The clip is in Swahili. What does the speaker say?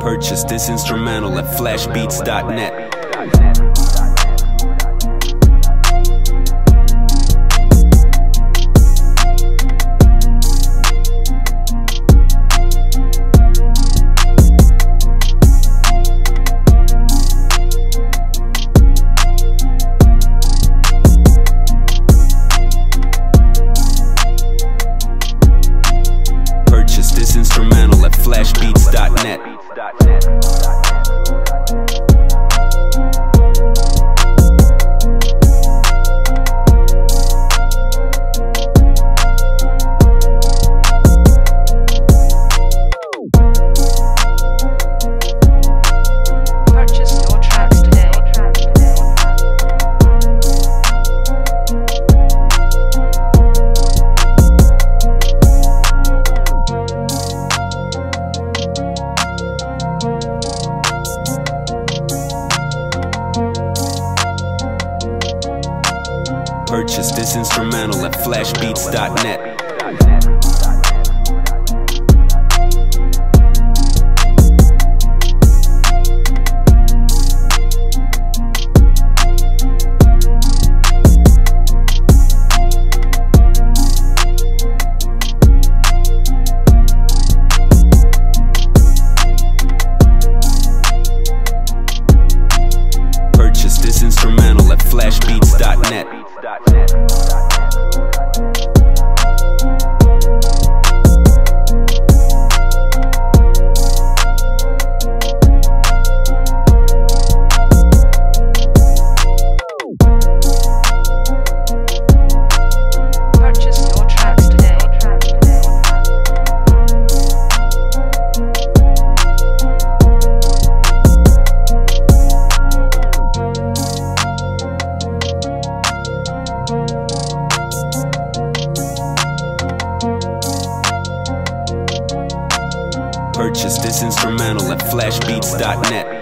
Purchase this instrumental at flashbeats.net. Purchase this instrumental at flashbeats.net. Purchase your tracks today. Purchase this instrumental at flashbeats.net. Purchase this instrumental at flashbeats.net. Purchase your tracks today. Purchase this instrumental at flashbeats.net.